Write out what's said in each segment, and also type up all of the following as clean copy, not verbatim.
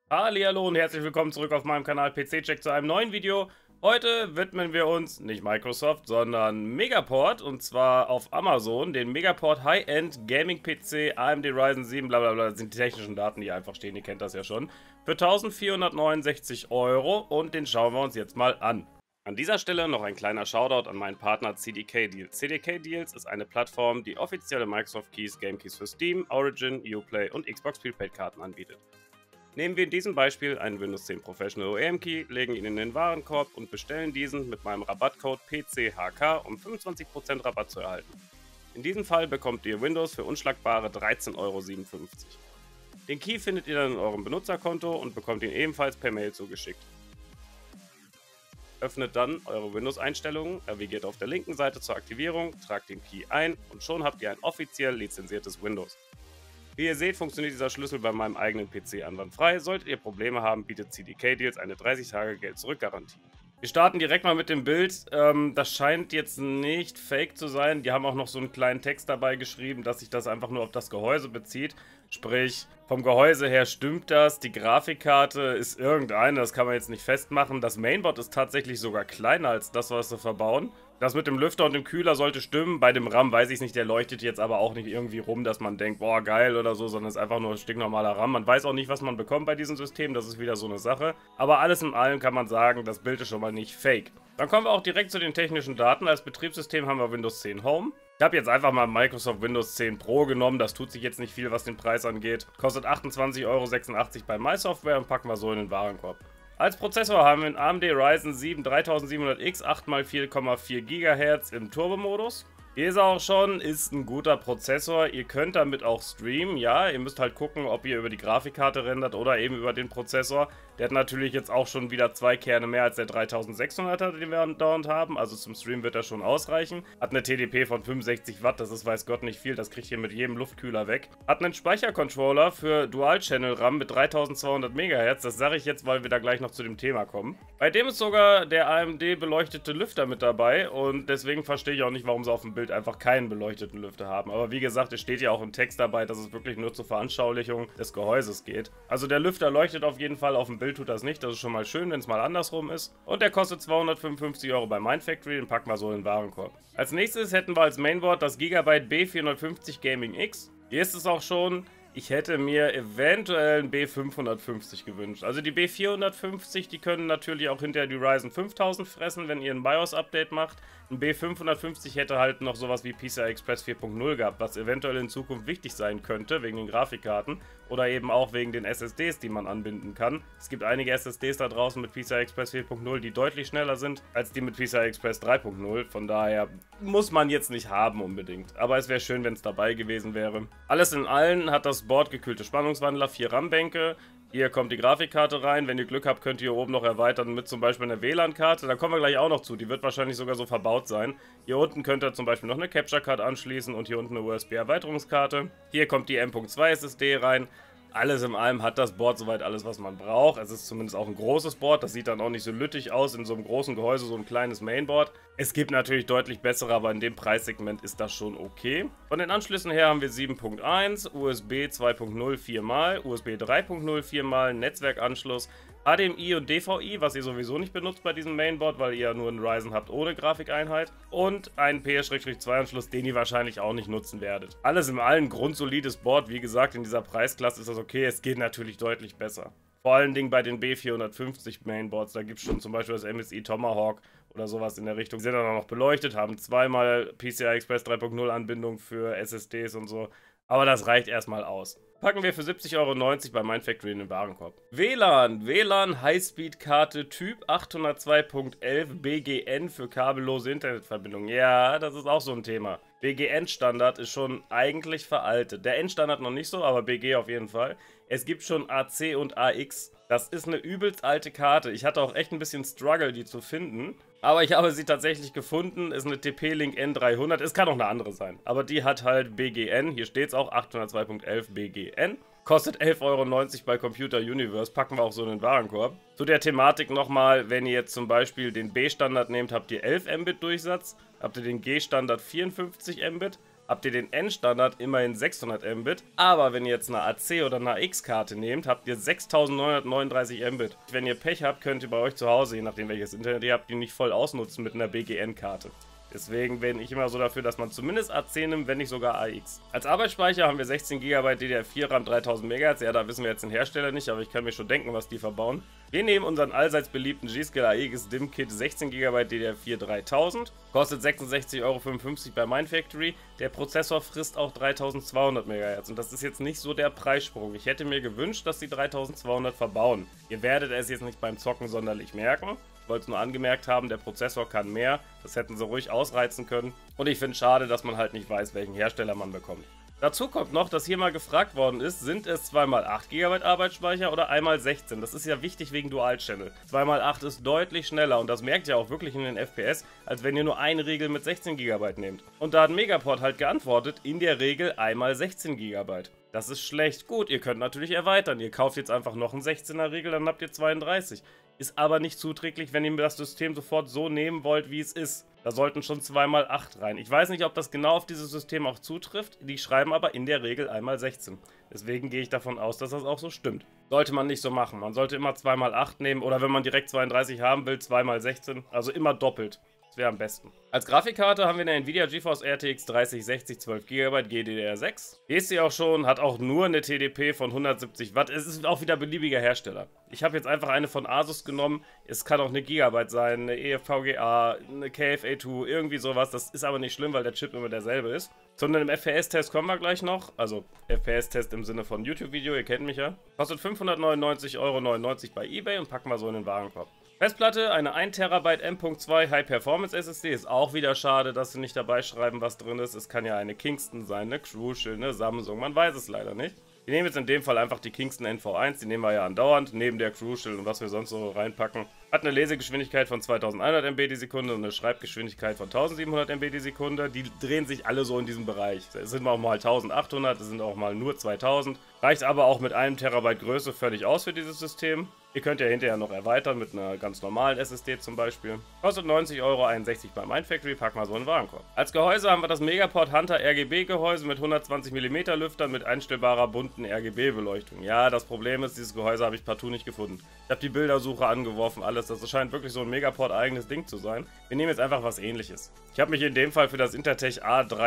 Hallihallo und herzlich willkommen zurück auf meinem Kanal PC-Check zu einem neuen Video. Heute widmen wir uns nicht Microsoft, sondern Megaport, und zwar auf Amazon, den Megaport High-End Gaming PC AMD Ryzen 7, blablabla, das sind die technischen Daten, die einfach stehen, ihr kennt das ja schon, für 1469 Euro, und den schauen wir uns jetzt mal an. An dieser Stelle noch ein kleiner Shoutout an meinen Partner CDK Deals. CDK Deals ist eine Plattform, die offizielle Microsoft Keys, Game Keys für Steam, Origin, Uplay und Xbox Prepaid Karten anbietet. Nehmen wir in diesem Beispiel einen Windows 10 Professional OEM Key, legen ihn in den Warenkorb und bestellen diesen mit meinem Rabattcode PCHK, um 25% Rabatt zu erhalten. In diesem Fall bekommt ihr Windows für unschlagbare 13,57 Euro. Den Key findet ihr dann in eurem Benutzerkonto und bekommt ihn ebenfalls per Mail zugeschickt. Öffnet dann eure Windows-Einstellungen, navigiert auf der linken Seite zur Aktivierung, tragt den Key ein und schon habt ihr ein offiziell lizenziertes Windows. Wie ihr seht, funktioniert dieser Schlüssel bei meinem eigenen PC einwandfrei. Solltet ihr Probleme haben, bietet CDK Deals eine 30-Tage-Geld-Zurück-Garantie. Wir starten direkt mal mit dem Bild. Das scheint jetzt nicht fake zu sein. Die haben auch noch so einen kleinen Text dabei geschrieben, dass sich das einfach nur auf das Gehäuse bezieht. Sprich, vom Gehäuse her stimmt das. Die Grafikkarte ist irgendeine, das kann man jetzt nicht festmachen. Das Mainboard ist tatsächlich sogar kleiner als das, was sie verbauen. Das mit dem Lüfter und dem Kühler sollte stimmen. Bei dem RAM weiß ich es nicht, der leuchtet jetzt aber auch nicht irgendwie rum, dass man denkt, boah, geil oder so, sondern es ist einfach nur ein stinknormaler RAM. Man weiß auch nicht, was man bekommt bei diesem System, das ist wieder so eine Sache. Aber alles in allem kann man sagen, das Bild ist schon mal nicht fake. Dann kommen wir auch direkt zu den technischen Daten. Als Betriebssystem haben wir Windows 10 Home. Ich habe jetzt einfach mal Microsoft Windows 10 Pro genommen, das tut sich jetzt nicht viel, was den Preis angeht. Kostet 28,86 Euro bei MySoftware und packen wir so in den Warenkorb. Als Prozessor haben wir einen AMD Ryzen 7 3700X 8x4,4 GHz im Turbo-Modus. Hier ist er auch schon, ist ein guter Prozessor. Ihr könnt damit auch streamen, ja. Ihr müsst halt gucken, ob ihr über die Grafikkarte rendert oder eben über den Prozessor. Der hat natürlich jetzt auch schon wieder 2 Kerne mehr als der 3600er, den wir andauernd haben. Also zum Stream wird er schon ausreichen. Hat eine TDP von 65 Watt, das ist weiß Gott nicht viel. Das kriegt ihr mit jedem Luftkühler weg. Hat einen Speichercontroller für Dual-Channel-RAM mit 3200 MHz. Das sage ich jetzt, weil wir da gleich noch zu dem Thema kommen. Bei dem ist sogar der AMD beleuchtete Lüfter mit dabei. Und deswegen verstehe ich auch nicht, warum sie auf dem Bild einfach keinen beleuchteten Lüfter haben. Aber wie gesagt, es steht ja auch im Text dabei, dass es wirklich nur zur Veranschaulichung des Gehäuses geht. Also der Lüfter leuchtet auf jeden Fall, auf dem Bild tut das nicht. Das ist schon mal schön, wenn es mal andersrum ist. Und der kostet 255 Euro bei Mindfactory, den packen wir so in den Warenkorb. Als nächstes hätten wir als Mainboard das Gigabyte B450 Gaming X. Hier ist es auch schon. Ich hätte mir eventuell ein B550 gewünscht. Also die B450, die können natürlich auch hinterher die Ryzen 5000 fressen, wenn ihr ein BIOS-Update macht. Ein B550 hätte halt noch sowas wie PCI Express 4.0 gehabt, was eventuell in Zukunft wichtig sein könnte, wegen den Grafikkarten. Oder eben auch wegen den SSDs, die man anbinden kann. Es gibt einige SSDs da draußen mit PCI Express 4.0, die deutlich schneller sind als die mit PCI Express 3.0. Von daher muss man jetzt nicht haben unbedingt. Aber es wäre schön, wenn es dabei gewesen wäre. Alles in allem hat das Board gekühlte Spannungswandler, 4 RAM-Bänke. Hier kommt die Grafikkarte rein. Wenn ihr Glück habt, könnt ihr hier oben noch erweitern mit zum Beispiel einer WLAN-Karte. Da kommen wir gleich auch noch zu. Die wird wahrscheinlich sogar so verbaut sein. Hier unten könnt ihr zum Beispiel noch eine Capture-Card anschließen und hier unten eine USB-Erweiterungskarte. Hier kommt die M.2 SSD rein. Alles in allem hat das Board soweit alles, was man braucht. Es ist zumindest auch ein großes Board. Das sieht dann auch nicht so lüttig aus in so einem großen Gehäuse, so ein kleines Mainboard. Es gibt natürlich deutlich bessere, aber in dem Preissegment ist das schon okay. Von den Anschlüssen her haben wir 7.1, USB 2.0 4x, USB 3.0 4x, Netzwerkanschluss, HDMI und DVI, was ihr sowieso nicht benutzt bei diesem Mainboard, weil ihr ja nur einen Ryzen habt ohne Grafikeinheit. Und einen PS-2-Anschluss, den ihr wahrscheinlich auch nicht nutzen werdet. Alles in allem grundsolides Board. Wie gesagt, in dieser Preisklasse ist das okay. Es geht natürlich deutlich besser. Vor allen Dingen bei den B450 Mainboards. Da gibt es schon zum Beispiel das MSI Tomahawk oder sowas in der Richtung. Die sind dann auch noch beleuchtet, haben zweimal PCI Express 3.0 Anbindung für SSDs und so. Aber das reicht erstmal aus. Packen wir für 70,90 Euro bei Mindfactory in den Warenkorb. WLAN Highspeed-Karte Typ 802.11 BGN für kabellose Internetverbindung. Ja, das ist auch so ein Thema. BGN-Standard ist schon eigentlich veraltet. Der N-Standard noch nicht so, aber BG auf jeden Fall. Es gibt schon AC und AX. Das ist eine übelst alte Karte. Ich hatte auch echt ein bisschen Struggle, die zu finden. Aber ich habe sie tatsächlich gefunden. Ist eine TP-Link N300. Es kann auch eine andere sein. Aber die hat halt BGN. Hier steht es auch 802.11 BGN. Kostet 11,90 Euro bei Computer Universe. Packen wir auch so in den Warenkorb. Zu der Thematik nochmal, wenn ihr jetzt zum Beispiel den B-Standard nehmt, habt ihr 11 Mbit Durchsatz. Habt ihr den G-Standard 54 Mbit. habt ihr den Endstandard immerhin 600 Mbit, aber wenn ihr jetzt eine AC oder eine AX-Karte nehmt, habt ihr 6939 Mbit. Wenn ihr Pech habt, könnt ihr bei euch zu Hause, je nachdem welches Internet ihr habt, die nicht voll ausnutzen mit einer BGN-Karte. Deswegen bin ich immer so dafür, dass man zumindest AC nimmt, wenn nicht sogar AX. Als Arbeitsspeicher haben wir 16 GB DDR4 RAM 3000 MHz. Ja, da wissen wir jetzt den Hersteller nicht, aber ich kann mir schon denken, was die verbauen. Wir nehmen unseren allseits beliebten G-Skill AX DIMM Kit 16 GB DDR4 3000. Kostet 66,55 € bei Mindfactory. Der Prozessor frisst auch 3200 MHz und das ist jetzt nicht so der Preissprung. Ich hätte mir gewünscht, dass die 3200 verbauen. Ihr werdet es jetzt nicht beim Zocken sonderlich merken. Ich wollte es nur angemerkt haben, der Prozessor kann mehr, das hätten sie ruhig ausreizen können. Und ich finde es schade, dass man halt nicht weiß, welchen Hersteller man bekommt. Dazu kommt noch, dass hier mal gefragt worden ist, sind es 2x8 GB Arbeitsspeicher oder 1x16? Das ist ja wichtig wegen Dual-Channel. 2x8 ist deutlich schneller und das merkt ihr auch wirklich in den FPS, als wenn ihr nur eine Regel mit 16 GB nehmt. Und da hat Megaport halt geantwortet, in der Regel 1x16 GB. Das ist schlecht. Gut, ihr könnt natürlich erweitern. Ihr kauft jetzt einfach noch einen 16er Regel, dann habt ihr 32. Ist aber nicht zuträglich, wenn ihr das System sofort so nehmen wollt, wie es ist. Da sollten schon 2x8 rein. Ich weiß nicht, ob das genau auf dieses System auch zutrifft. Die schreiben aber in der Regel 1x16. Deswegen gehe ich davon aus, dass das auch so stimmt. Sollte man nicht so machen. Man sollte immer 2x8 nehmen oder wenn man direkt 32 haben will, 2x16. Also immer doppelt. Das wäre am besten. Als Grafikkarte haben wir eine Nvidia GeForce RTX 3060 12 GB GDDR6. Hier ist sie auch schon, hat auch nur eine TDP von 170 Watt. Es ist auch wieder beliebiger Hersteller. Ich habe jetzt einfach eine von Asus genommen. Es kann auch eine Gigabyte sein, eine EFVGA, eine KFA2, irgendwie sowas. Das ist aber nicht schlimm, weil der Chip immer derselbe ist. Zu einem FPS-Test kommen wir gleich noch. Also FPS-Test im Sinne von YouTube-Video, ihr kennt mich ja. Kostet 599,99 € bei eBay und packen wir so in den Warenkorb. Festplatte, eine 1 TB M.2 High Performance SSD, ist auch wieder schade, dass sie nicht dabei schreiben, was drin ist. Es kann ja eine Kingston sein, eine Crucial, eine Samsung, man weiß es leider nicht. Wir nehmen jetzt in dem Fall einfach die Kingston NV1, die nehmen wir ja andauernd, neben der Crucial und was wir sonst so reinpacken. Hat eine Lesegeschwindigkeit von 2100 MB die Sekunde und eine Schreibgeschwindigkeit von 1700 MB die Sekunde. Die drehen sich alle so in diesem Bereich. Es sind auch mal 1800, es sind auch mal nur 2000. Reicht aber auch mit 1 TB Größe völlig aus für dieses System. Ihr könnt ja hinterher noch erweitern mit einer ganz normalen SSD zum Beispiel. Kostet 90,61 € bei Mindfactory, packen wir so in den Warenkorb. Als Gehäuse haben wir das Megaport Hunter RGB Gehäuse mit 120 mm Lüftern mit einstellbarer bunten RGB Beleuchtung. Ja, das Problem ist, dieses Gehäuse habe ich partout nicht gefunden. Ich habe die Bildersuche angeworfen, alles. Das scheint wirklich so ein Megaport eigenes Ding zu sein. Wir nehmen jetzt einfach was Ähnliches. Ich habe mich in dem Fall für das Intertech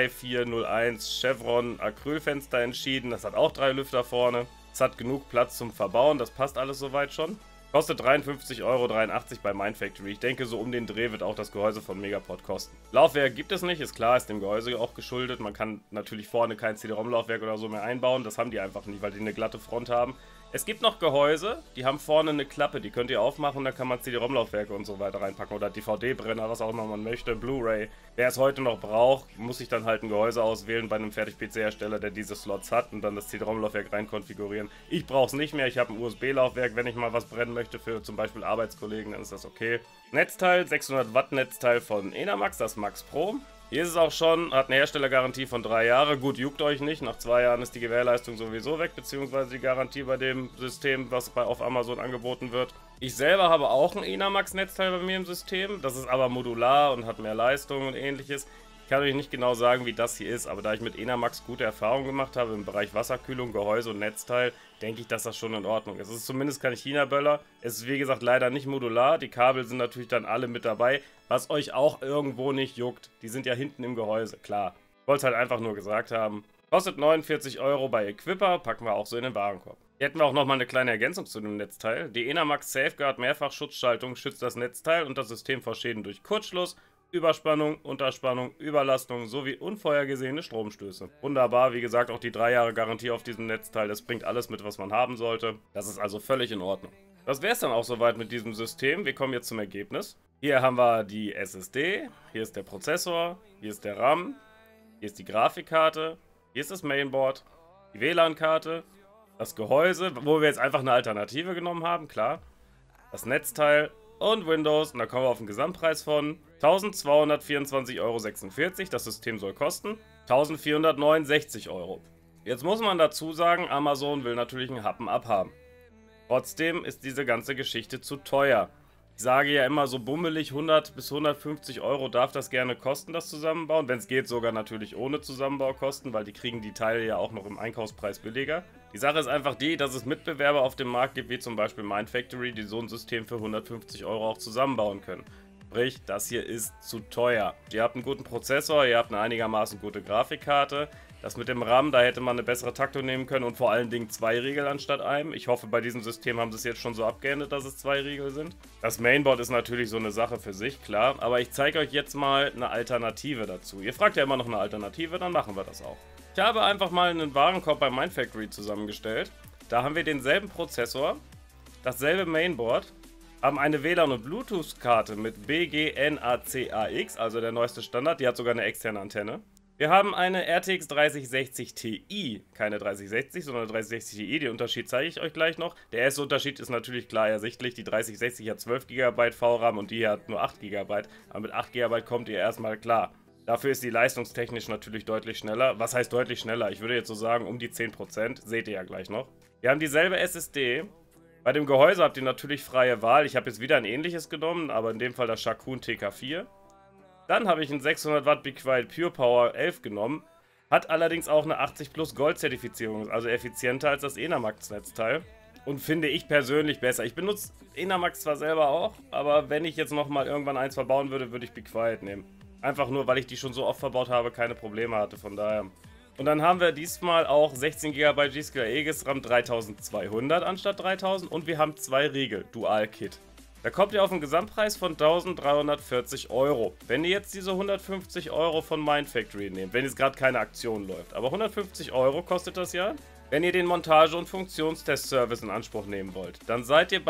A3401 Chevron Acrylfenster entschieden. Das hat auch 3 Lüfter vorne. Es hat genug Platz zum Verbauen, das passt alles soweit schon. Kostet 53,83 € bei Mindfactory. Ich denke, so um den Dreh wird auch das Gehäuse von Megaport kosten. Laufwerk gibt es nicht, ist klar, ist dem Gehäuse auch geschuldet. Man kann natürlich vorne kein CD-ROM-Laufwerk oder so mehr einbauen. Das haben die einfach nicht, weil die eine glatte Front haben. Es gibt noch Gehäuse, die haben vorne eine Klappe, die könnt ihr aufmachen und da kann man CD-ROM-Laufwerke und so weiter reinpacken oder DVD-Brenner, was auch immer man möchte, Blu-ray. Wer es heute noch braucht, muss sich dann halt ein Gehäuse auswählen bei einem Fertig-PC-Hersteller, der diese Slots hat und dann das CD-ROM-Laufwerk rein konfigurieren. Ich brauche es nicht mehr, ich habe ein USB-Laufwerk, wenn ich mal was brennen möchte für zum Beispiel Arbeitskollegen, dann ist das okay. Netzteil, 600 Watt Netzteil von Enamax, das Max Pro. Hier ist es auch schon, hat eine Herstellergarantie von 3 Jahren. Gut, juckt euch nicht, nach 2 Jahren ist die Gewährleistung sowieso weg, beziehungsweise die Garantie bei dem System, was auf Amazon angeboten wird. Ich selber habe auch ein Enamax-Netzteil bei mir im System, das ist aber modular und hat mehr Leistung und ähnliches. Ich kann euch nicht genau sagen, wie das hier ist, aber da ich mit Enamax gute Erfahrungen gemacht habe im Bereich Wasserkühlung, Gehäuse und Netzteil, denke ich, dass das schon in Ordnung ist. Es ist zumindest kein China-Böller. Es ist wie gesagt leider nicht modular. Die Kabel sind natürlich dann alle mit dabei, was euch auch irgendwo nicht juckt. Die sind ja hinten im Gehäuse, klar. Ich wollte es halt einfach nur gesagt haben. Kostet 49 € bei Equipper, packen wir auch so in den Warenkorb. Hier hätten wir auch nochmal eine kleine Ergänzung zu dem Netzteil. Die Enamax Safeguard Mehrfachschutzschaltung schützt das Netzteil und das System vor Schäden durch Kurzschluss, Überspannung, Unterspannung, Überlastung sowie unvorhergesehene Stromstöße. Wunderbar, wie gesagt, auch die 3 Jahre Garantie auf diesem Netzteil, das bringt alles mit, was man haben sollte. Das ist also völlig in Ordnung. Das wäre es dann auch soweit mit diesem System. Wir kommen jetzt zum Ergebnis. Hier haben wir die SSD, hier ist der Prozessor, hier ist der RAM, hier ist die Grafikkarte, hier ist das Mainboard, die WLAN-Karte, das Gehäuse, wo wir jetzt einfach eine Alternative genommen haben, klar, das Netzteil und Windows, und da kommen wir auf den Gesamtpreis von 1224,46 €. Das System soll kosten 1469 €. Jetzt muss man dazu sagen, Amazon will natürlich einen Happen abhaben. Trotzdem ist diese ganze Geschichte zu teuer. Ich sage ja immer so bummelig 100 bis 150 Euro darf das gerne kosten, das Zusammenbauen. Wenn es geht, sogar natürlich ohne Zusammenbaukosten, weil die kriegen die Teile ja auch noch im Einkaufspreis billiger. Die Sache ist einfach die, dass es Mitbewerber auf dem Markt gibt, wie zum Beispiel Mindfactory, die so ein System für 150 Euro auch zusammenbauen können. Sprich, das hier ist zu teuer. Ihr habt einen guten Prozessor, ihr habt eine einigermaßen gute Grafikkarte. Das mit dem RAM, da hätte man eine bessere Taktung nehmen können und vor allen Dingen 2 Riegel anstatt einem. Ich hoffe, bei diesem System haben sie es jetzt schon so abgeändert, dass es 2 Riegel sind. Das Mainboard ist natürlich so eine Sache für sich, klar. Aber ich zeige euch jetzt mal eine Alternative dazu. Ihr fragt ja immer noch eine Alternative, dann machen wir das auch. Ich habe einfach mal einen Warenkorb bei Mindfactory zusammengestellt. Da haben wir denselben Prozessor, dasselbe Mainboard, haben eine WLAN- und Bluetooth-Karte mit BGNACAX, also der neueste Standard. Die hat sogar eine externe Antenne. Wir haben eine RTX 3060 Ti, keine 3060, sondern 3060 Ti, den Unterschied zeige ich euch gleich noch. Der erste Unterschied ist natürlich klar ersichtlich, die 3060 hat 12 GB VRAM und die hier hat nur 8 GB, aber mit 8 GB kommt ihr erstmal klar. Dafür ist die leistungstechnisch natürlich deutlich schneller. Was heißt deutlich schneller? Ich würde jetzt so sagen um die 10%, seht ihr ja gleich noch. Wir haben dieselbe SSD. Bei dem Gehäuse habt ihr natürlich freie Wahl. Ich habe jetzt wieder ein ähnliches genommen, aber in dem Fall das Shakun TK4. Dann habe ich einen 600 Watt Be Quiet Pure Power 11 genommen. Hat allerdings auch eine 80 Plus Gold Zertifizierung, also effizienter als das Enamax Netzteil. Und finde ich persönlich besser. Ich benutze Enamax zwar selber auch, aber wenn ich jetzt nochmal irgendwann eins verbauen würde, würde ich Be Quiet nehmen. Einfach nur, weil ich die schon so oft verbaut habe, keine Probleme hatte, von daher. Und dann haben wir diesmal auch 16 GB G-Skill Aegis RAM 3200 anstatt 3000 und wir haben 2 Riegel, Dual Kit. Da kommt ihr auf einen Gesamtpreis von 1340 Euro. Wenn ihr jetzt diese 150 Euro von Mindfactory nehmt, wenn jetzt gerade keine Aktion läuft, aber 150 Euro kostet das ja. Wenn ihr den Montage- und Funktionstest-Service in Anspruch nehmen wollt, dann seid ihr bei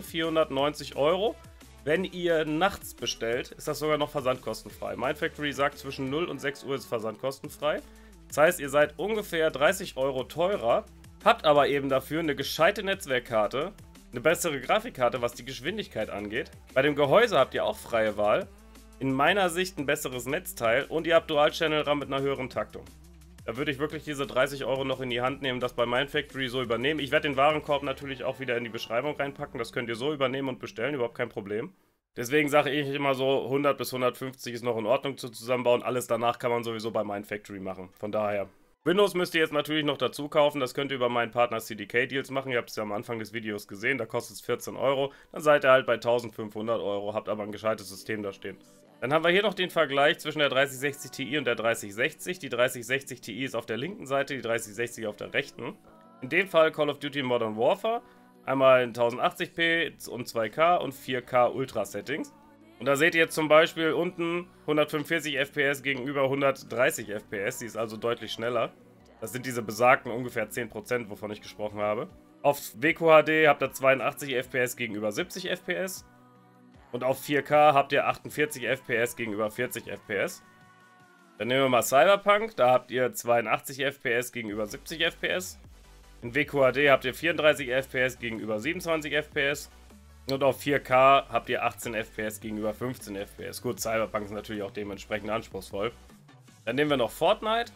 1490 Euro. Wenn ihr nachts bestellt, ist das sogar noch versandkostenfrei. Mindfactory sagt, zwischen 0 und 6 Uhr ist versandkostenfrei. Das heißt, ihr seid ungefähr 30 Euro teurer, habt aber eben dafür eine gescheite Netzwerkkarte, eine bessere Grafikkarte, was die Geschwindigkeit angeht. Bei dem Gehäuse habt ihr auch freie Wahl. In meiner Sicht ein besseres Netzteil und ihr habt Dual-Channel-RAM mit einer höheren Taktung. Da würde ich wirklich diese 30 Euro noch in die Hand nehmen, das bei Mindfactory so übernehmen. Ich werde den Warenkorb natürlich auch wieder in die Beschreibung reinpacken. Das könnt ihr so übernehmen und bestellen, überhaupt kein Problem. Deswegen sage ich immer so, 100 bis 150 ist noch in Ordnung zu zusammenbauen. Alles danach kann man sowieso bei Mindfactory machen. Von daher. Windows müsst ihr jetzt natürlich noch dazu kaufen, das könnt ihr über meinen Partner CDK Deals machen, ihr habt es ja am Anfang des Videos gesehen, da kostet es 14 Euro, dann seid ihr halt bei 1500 Euro, habt aber ein gescheites System da stehen. Dann haben wir hier noch den Vergleich zwischen der 3060 Ti und der 3060, die 3060 Ti ist auf der linken Seite, die 3060 auf der rechten. In dem Fall Call of Duty Modern Warfare, einmal in 1080p und 2K und 4K Ultra Settings. Und da seht ihr jetzt zum Beispiel unten 145 FPS gegenüber 130 FPS, die ist also deutlich schneller. Das sind diese besagten ungefähr 10%, wovon ich gesprochen habe. Auf WQHD habt ihr 82 FPS gegenüber 70 FPS. Und auf 4K habt ihr 48 FPS gegenüber 40 FPS. Dann nehmen wir mal Cyberpunk, da habt ihr 82 FPS gegenüber 70 FPS. In WQHD habt ihr 34 FPS gegenüber 27 FPS. Und auf 4K habt ihr 18 FPS gegenüber 15 FPS. Gut, Cyberpunk ist natürlich auch dementsprechend anspruchsvoll. Dann nehmen wir noch Fortnite.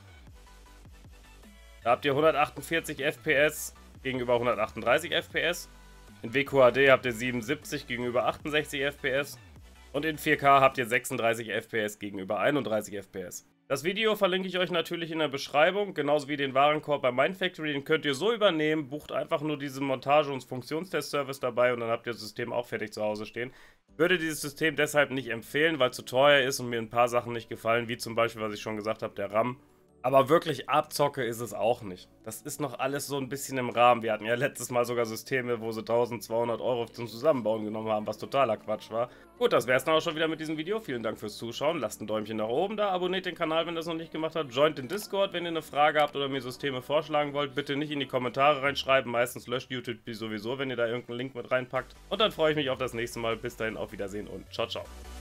Da habt ihr 148 FPS gegenüber 138 FPS. In WQHD habt ihr 77 gegenüber 68 FPS. Und in 4K habt ihr 36 FPS gegenüber 31 FPS. Das Video verlinke ich euch natürlich in der Beschreibung, genauso wie den Warenkorb bei Mindfactory, den könnt ihr so übernehmen, bucht einfach nur diesen Montage- und Funktionstest-Service dabei und dann habt ihr das System auch fertig zu Hause stehen. Ich würde dieses System deshalb nicht empfehlen, weil es zu teuer ist und mir ein paar Sachen nicht gefallen, wie zum Beispiel, was ich schon gesagt habe, der RAM. Aber wirklich Abzocke ist es auch nicht. Das ist noch alles so ein bisschen im Rahmen. Wir hatten ja letztes Mal sogar Systeme, wo sie 1200 Euro zum Zusammenbauen genommen haben, was totaler Quatsch war. Gut, das wäre es dann auch schon wieder mit diesem Video. Vielen Dank fürs Zuschauen. Lasst ein Däumchen nach oben da, abonniert den Kanal, wenn ihr das noch nicht gemacht habt. Joint den Discord, wenn ihr eine Frage habt oder mir Systeme vorschlagen wollt. Bitte nicht in die Kommentare reinschreiben. Meistens löscht YouTube die sowieso, wenn ihr da irgendeinen Link mit reinpackt. Und dann freue ich mich auf das nächste Mal. Bis dahin, auf Wiedersehen und ciao, ciao.